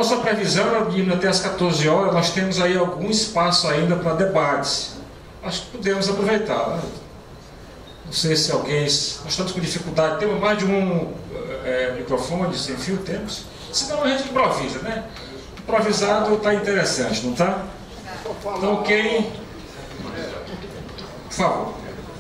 nossa previsão é de até às 14 horas, nós temos aí algum espaço ainda para debates. Acho que podemos aproveitar. Né? Não sei se alguém... Nós estamos com dificuldade, temos mais de um microfone sem fio, temos. Senão a gente improvisa, né? Improvisado está interessante, não está? Então quem... Por favor.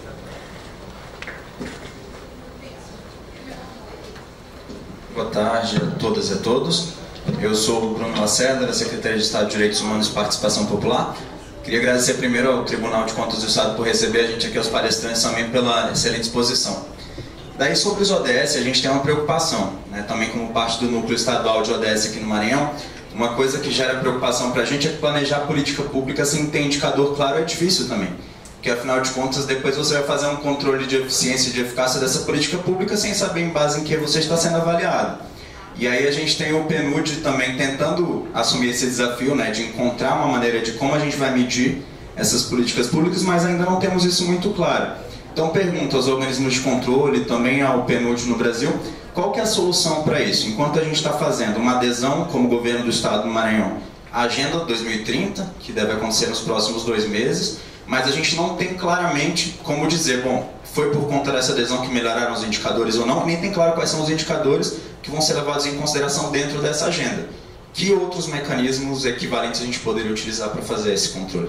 Boa tarde a todas e a todos. Eu sou o Bruno Lacerda, da Secretaria de Estado de Direitos Humanos e Participação Popular. Queria agradecer primeiro ao Tribunal de Contas do Estado por receber a gente aqui, aos palestrantes, também pela excelente exposição. Daí, sobre os ODS, a gente tem uma preocupação, né, também como parte do núcleo estadual de ODS aqui no Maranhão. Uma coisa que gera preocupação para a gente é que planejar política pública sem ter indicador claro é difícil também. Porque, afinal de contas, depois você vai fazer um controle de eficiência e de eficácia dessa política pública sem saber em base em que você está sendo avaliado. E aí a gente tem o PNUD também tentando assumir esse desafio, né, de encontrar uma maneira de como a gente vai medir essas políticas públicas, mas ainda não temos isso muito claro. Então pergunto aos organismos de controle, também ao PNUD no Brasil, qual que é a solução para isso? Enquanto a gente está fazendo uma adesão, como governo do Estado do Maranhão, à Agenda 2030, que deve acontecer nos próximos 2 meses, mas a gente não tem claramente como dizer, bom, foi por conta dessa adesão que melhoraram os indicadores ou não, nem tem claro quais são os indicadores que vão ser levados em consideração dentro dessa agenda. Que outros mecanismos equivalentes a gente poderia utilizar para fazer esse controle?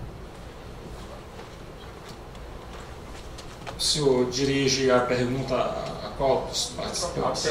O senhor dirige a pergunta a qual dos participantes?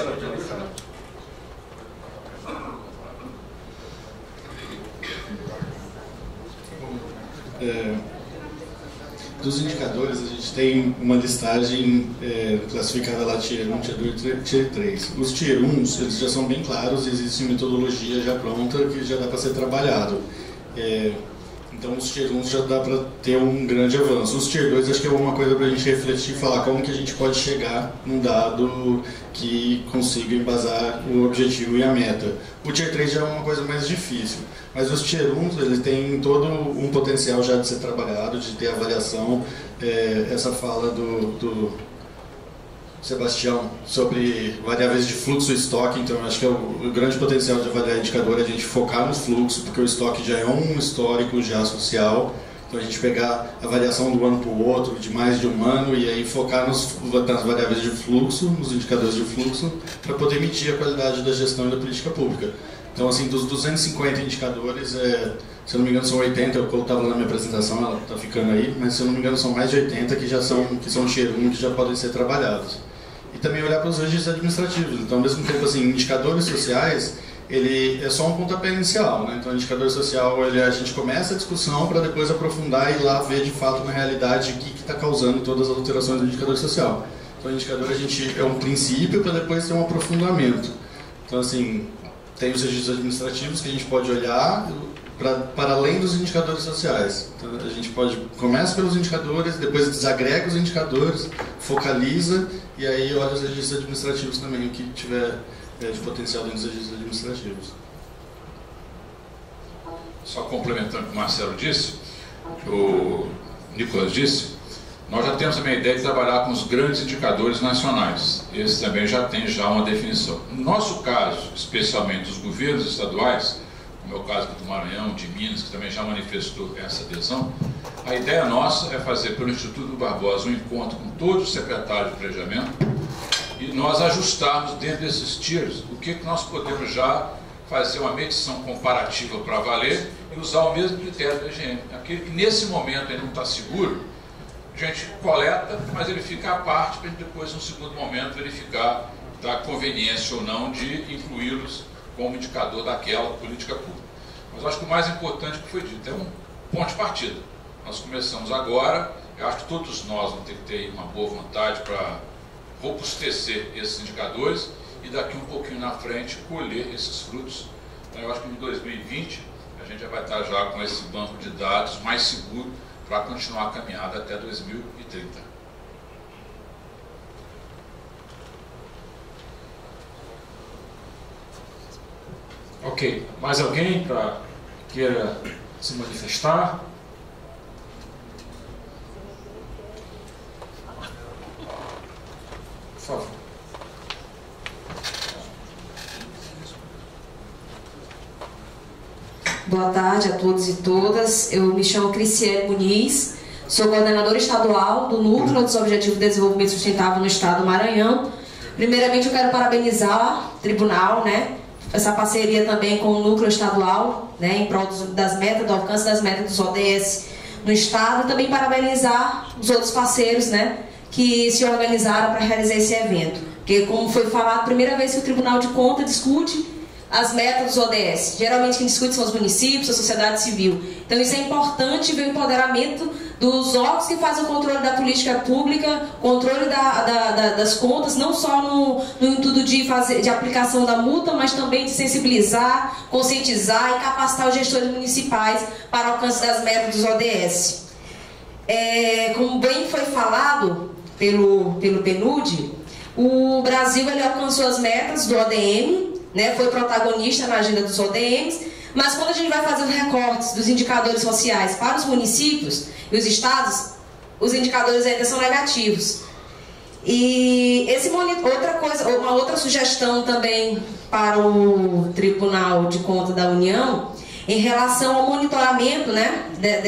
Dos indicadores, a gente tem uma listagem classificada lá, Tier 1, Tier 2 e Tier 3. Os Tier 1s, eles já são bem claros, existe metodologia já pronta que já dá para ser trabalhado. Então, os Tier 1s já dá para ter um grande avanço. Os Tier 2, acho que é uma coisa para a gente refletir e falar como que a gente pode chegar num dado que consiga embasar o objetivo e a meta. O Tier 3 já é uma coisa mais difícil. Mas os Tier 1s, eles têm todo um potencial já de ser trabalhado, de ter avaliação. Essa fala do Sebastião sobre variáveis de fluxo e estoque, então eu acho que o grande potencial de avaliar indicador é a gente focar no fluxo, porque o estoque já é um histórico já social. Então a gente pegar a variação do ano para o outro, de mais de um ano, e aí focar nas variáveis de fluxo, nos indicadores de fluxo, para poder medir a qualidade da gestão e da política pública. Então, assim, dos 250 indicadores, se eu não me engano, são 80, eu estava na minha apresentação, ela está ficando aí, mas se eu não me engano, são mais de 80 que são Tier 1, que já podem ser trabalhados. E também olhar para os registros administrativos. Então, ao mesmo tempo, assim, indicadores sociais, ele é só um pontapé inicial, né? Então, indicador social, a gente começa a discussão para depois aprofundar e ir lá ver, de fato, na realidade, o que está causando todas as alterações do indicador social. Então, o indicador é um princípio para depois ter um aprofundamento. Então, assim, tem os registros administrativos que a gente pode olhar para além dos indicadores sociais. Então, a gente começa pelos indicadores, depois desagrega os indicadores, focaliza e aí olha os registros administrativos também, o que tiver de potencial dentro dos registros administrativos. Só complementando o que o Marcelo disse, o Nicolas disse, nós já temos também a ideia de trabalhar com os grandes indicadores nacionais. Esse também já tem uma definição. No nosso caso, especialmente os governos estaduais, como é o caso do Maranhão, de Minas, que também já manifestou essa adesão, a ideia nossa é fazer pelo Instituto Barbosa um encontro com todos os secretários de planejamento e nós ajustarmos dentro desses tiers o que nós podemos já fazer uma medição comparativa para valer e usar o mesmo critério da EGM. Aquele que nesse momento ainda não está seguro, a gente coleta, mas ele fica à parte para depois, num segundo momento, verificar da conveniência ou não de incluí-los como indicador daquela política pública. Mas eu acho que o mais importante que foi dito é um ponto de partida. Nós começamos agora, eu acho que todos nós vamos ter que ter uma boa vontade para robustecer esses indicadores e daqui um pouquinho na frente colher esses frutos. Então, eu acho que em 2020 a gente já vai estar já com esse banco de dados mais seguro para continuar a caminhada até 2030. Ok. Mais alguém queira se manifestar? Por favor. Boa tarde a todos e todas. Eu me chamo Criciele Muniz, sou coordenadora estadual do Núcleo dos Objetivos de Desenvolvimento Sustentável no Estado do Maranhão. Primeiramente, eu quero parabenizar o tribunal, né, essa parceria também com o Núcleo Estadual, né, em prol das metas, do alcance das metas dos ODS no Estado, e também parabenizar os outros parceiros, né, que se organizaram para realizar esse evento. Porque, como foi falado, primeira vez que o Tribunal de Contas discute as metas dos ODS. Geralmente quem discute são os municípios, a sociedade civil. Então isso é importante ver o empoderamento dos órgãos que fazem o controle da política pública, controle das contas, não só no intuito de aplicação da multa, mas também de sensibilizar, conscientizar e capacitar os gestores municipais para o alcance das metas dos ODS. Como bem foi falado pelo PNUD, o Brasil ele alcançou as metas do ODM, né, foi protagonista na agenda dos ODMs, mas quando a gente vai fazer os recortes dos indicadores sociais para os municípios e os estados, os indicadores ainda são negativos. E uma outra sugestão também para o Tribunal de Contas da União, em relação ao monitoramento, né,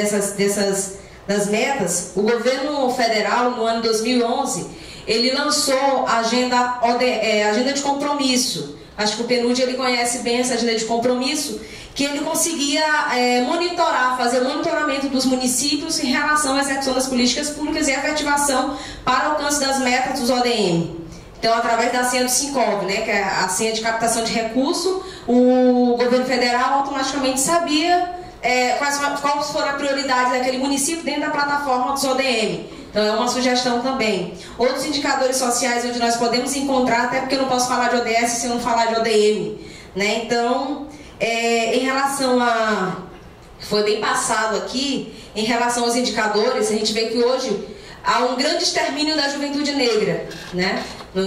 das metas, o governo federal, no ano 2011, ele lançou a agenda de compromisso. Acho que o PNUD ele conhece bem essa agenda de compromisso, que ele conseguia fazer o monitoramento dos municípios em relação à execução das políticas públicas e a efetivação para o alcance das metas dos ODM. Então, através da senha do Sincov, né, que é a senha de captação de recurso, o governo federal automaticamente sabia quais foram as prioridades daquele município dentro da plataforma dos ODM. Então, é uma sugestão também. Outros indicadores sociais onde nós podemos encontrar, até porque eu não posso falar de ODS se não falar de ODM. Né? Então, em relação a... Foi bem passado aqui, em relação aos indicadores, a gente vê que hoje há um grande extermínio da juventude negra, né?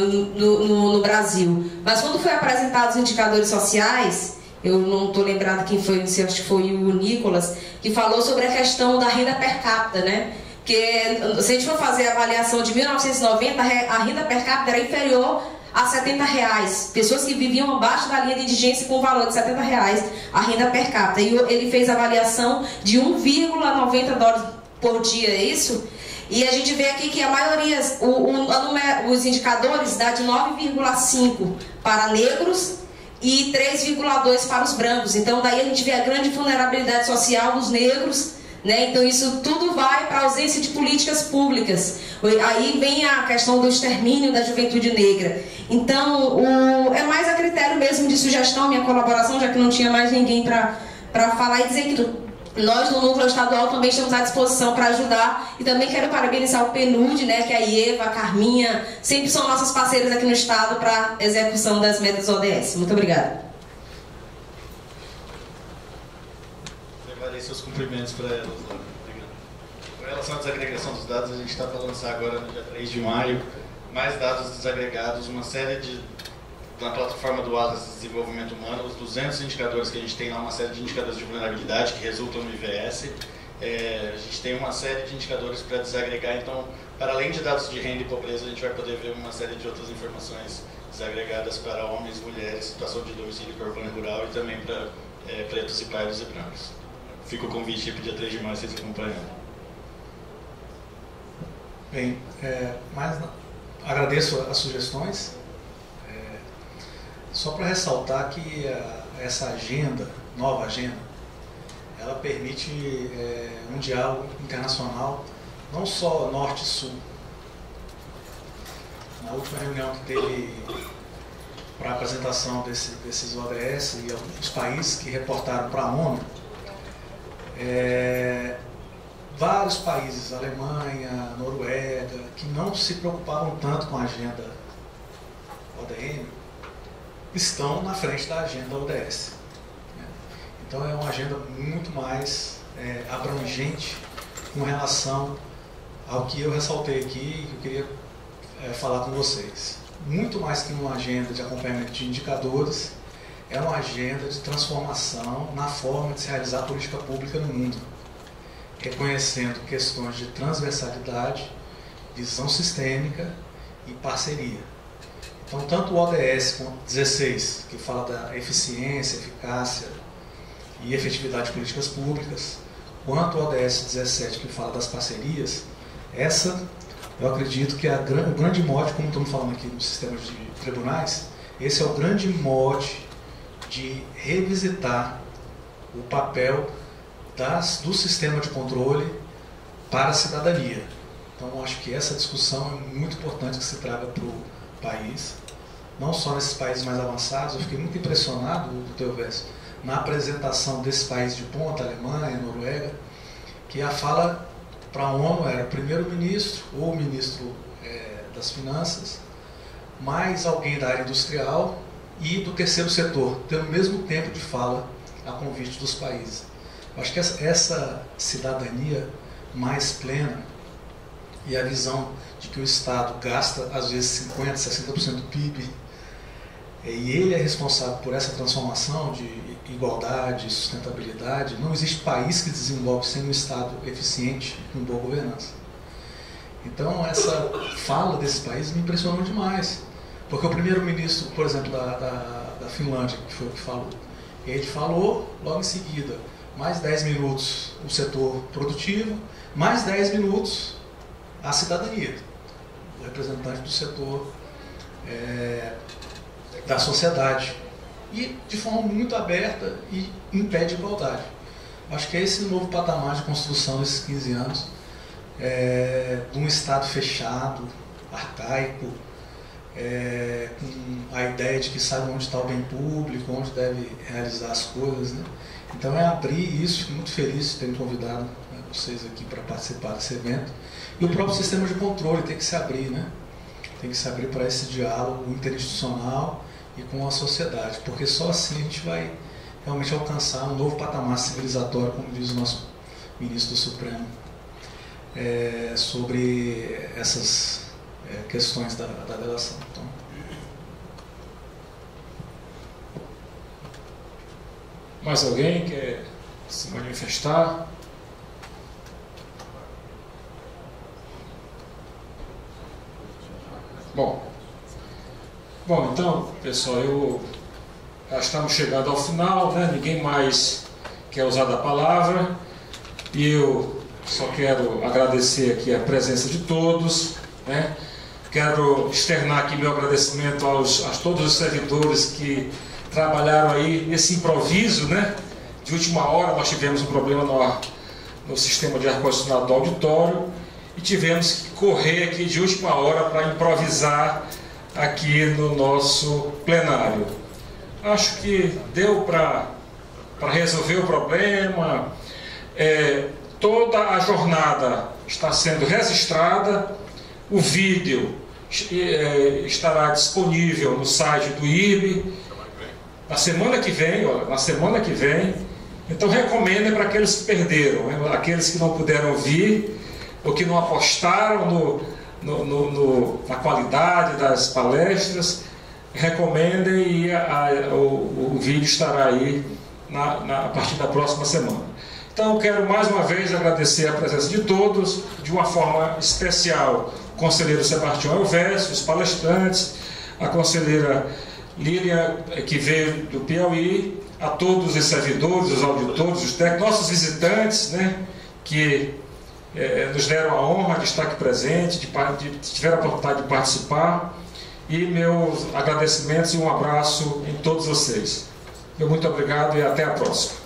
no Brasil. Mas quando foi apresentados os indicadores sociais, eu não estou lembrado quem foi, não sei, acho que foi o Nicolas, que falou sobre a questão da renda per capita, né? Porque se a gente for fazer a avaliação de 1990, a renda per capita era inferior a R$70. Pessoas que viviam abaixo da linha de indigência com o valor de R$70, a renda per capita. E ele fez a avaliação de 1,90 dólares por dia, é isso? E a gente vê aqui que a maioria, os indicadores dá de 9,5 para negros e 3,2 para os brancos. Então daí a gente vê a grande vulnerabilidade social dos negros, né? Então isso tudo vai para a ausência de políticas públicas. Aí vem a questão do extermínio da juventude negra. Então é mais a critério mesmo de sugestão, minha colaboração, já que não tinha mais ninguém para falar e dizer que nós no Núcleo Estadual também estamos à disposição para ajudar. E também quero parabenizar o PNUD, né, que a Ieva, a Carminha, sempre são nossas parceiras aqui no Estado para a execução das metas ODS. Muito obrigada. Levarei seus cumprimentos para elas. Obrigado. Com relação à desagregação dos dados, a gente está para lançar agora no dia 3 de maio mais dados desagregados, uma série na plataforma do Atlas de Desenvolvimento Humano, os 200 indicadores que a gente tem lá, uma série de indicadores de vulnerabilidade que resultam no IVS. A gente tem uma série de indicadores para desagregar, então, para além de dados de renda e pobreza, a gente vai poder ver uma série de outras informações desagregadas para homens, mulheres, situação de domicílio e plano rural e também para pretos e pardos e brancos. Fica o convite para o dia 3 de maio, vocês acompanhando. Bem, agradeço as sugestões. Só para ressaltar que essa nova agenda, ela permite um diálogo internacional, não só norte e sul. Na última reunião que teve para a apresentação desses ODS e alguns países que reportaram para a ONU, vários países, Alemanha, Noruega, que não se preocupavam tanto com a agenda ODM, estão na frente da agenda ODS. Então é uma agenda muito mais abrangente com relação ao que eu ressaltei aqui e que eu queria falar com vocês. Muito mais que uma agenda de acompanhamento de indicadores, é uma agenda de transformação na forma de se realizar política pública no mundo, reconhecendo questões de transversalidade, visão sistêmica e parceria. Então, tanto o ODS 16, que fala da eficiência, eficácia e efetividade de políticas públicas, quanto ao ODS 17, que fala das parcerias, essa eu acredito que o grande mote, como estamos falando aqui no sistema de tribunais, esse é o grande mote de revisitar o papel do sistema de controle para a cidadania. Então, acho que essa discussão é muito importante que se traga para o país, não só nesses países mais avançados. Eu fiquei muito impressionado, Teovécio, na apresentação desses países de ponta, Alemanha, Noruega, que a fala para a ONU era primeiro-ministro ou ministro das finanças, mais alguém da área industrial e do terceiro setor, tendo o mesmo tempo de fala a convite dos países. Eu acho que essa cidadania mais plena e a visão de que o Estado gasta, às vezes, 50%, 60% do PIB, e ele é responsável por essa transformação de igualdade, sustentabilidade. Não existe país que desenvolve sem um Estado eficiente com boa governança. Então, essa fala desse país me impressionou demais, porque o primeiro-ministro, por exemplo, da Finlândia, que foi o que falou, ele falou logo em seguida, mais 10 minutos o setor produtivo, mais 10 minutos a cidadania, o representante do setor da sociedade, e de forma muito aberta e impede igualdade. Acho que é esse novo patamar de construção desses 15 anos, de um Estado fechado, arcaico, com a ideia de que sabe onde está o bem público, onde deve realizar as coisas, né? Então é abrir isso. Fico muito feliz de terem convidado vocês aqui para participar desse evento. E o próprio sistema de controle tem que se abrir, né? Tem que se abrir para esse diálogo interinstitucional e com a sociedade, porque só assim a gente vai realmente alcançar um novo patamar civilizatório, como diz o nosso ministro do Supremo, sobre essas questões da delação. Então, mais alguém quer se manifestar? Bom, então, pessoal, já estamos chegando ao final, né? Ninguém mais quer usar da palavra, e eu só quero agradecer aqui a presença de todos, né? Quero externar aqui meu agradecimento a todos os servidores que trabalharam aí nesse improviso, né? De última hora nós tivemos um problema no sistema de ar-condicionado do auditório e tivemos que correr aqui de última hora para improvisar aqui no nosso plenário. Acho que deu para resolver o problema. Toda a jornada está sendo registrada, o vídeo estará disponível no site do IRB na semana que vem. Então recomendo para aqueles que perderam, né? Aqueles que não puderam vir ou que não apostaram na qualidade das palestras, recomendem, e o vídeo estará aí a partir da próxima semana. Então eu quero mais uma vez agradecer a presença de todos, de uma forma especial o conselheiro Sebastião Elvésio, os palestrantes, a conselheira Lilian, que veio do Piauí, a todos os servidores, os auditores, os técnicos, nossos visitantes, né, que nos deram a honra de estar aqui presente, de tiver a oportunidade de participar, e meus agradecimentos e um abraço em todos vocês. Muito obrigado e até a próxima.